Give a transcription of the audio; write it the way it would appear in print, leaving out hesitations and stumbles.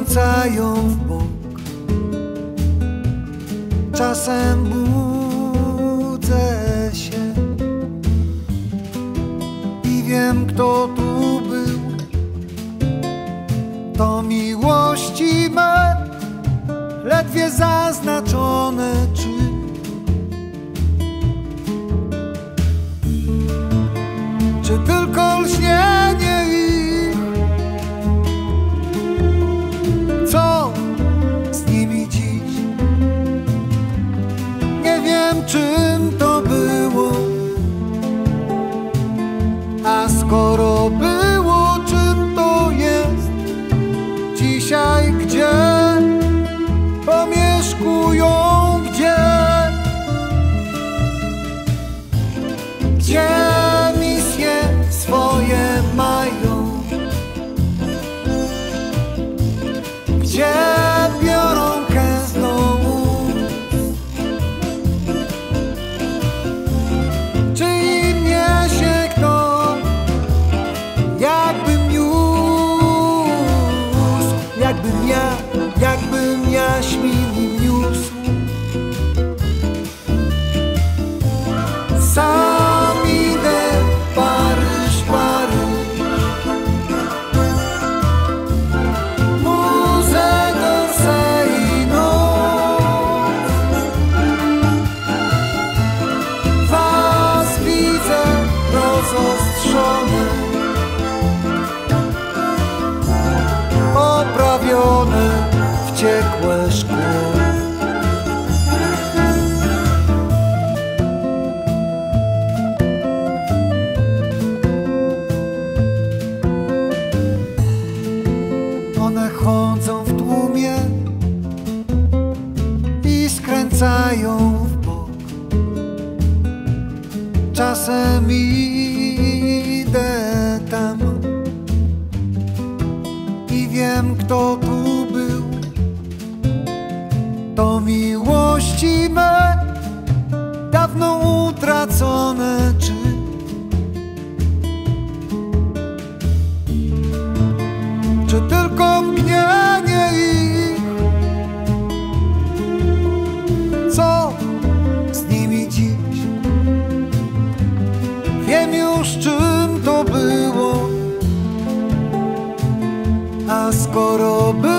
skręcają w bok. Czasem budzę się i wiem, kto tu był. To miłości me ledwie zaznaczone czy tylko lśnienie ich? Co z nimi dziś? Nie wiem, czym to było, a skoro było, czym to jest dzisiaj? Gdzie pomieszkują? Gdzie misje swoje mają? Gdzie biorą kęs do ust? Czy im niesie kto, jakbym niósł, jakbym jaśmin niósł? Sam idę, Paryż, Paryż, Musée d'Orsay i noc. Was widzę rozostrzone, oprawione w ciekłe szkło. One chodzą w tłumie i skręcają w bok. Czasem idę tam i wiem, kto tu był. To miłości me dawno utracone czy tylko mgnienie ich? Co z nimi dziś? Wiem już, czym to było, a skoro było,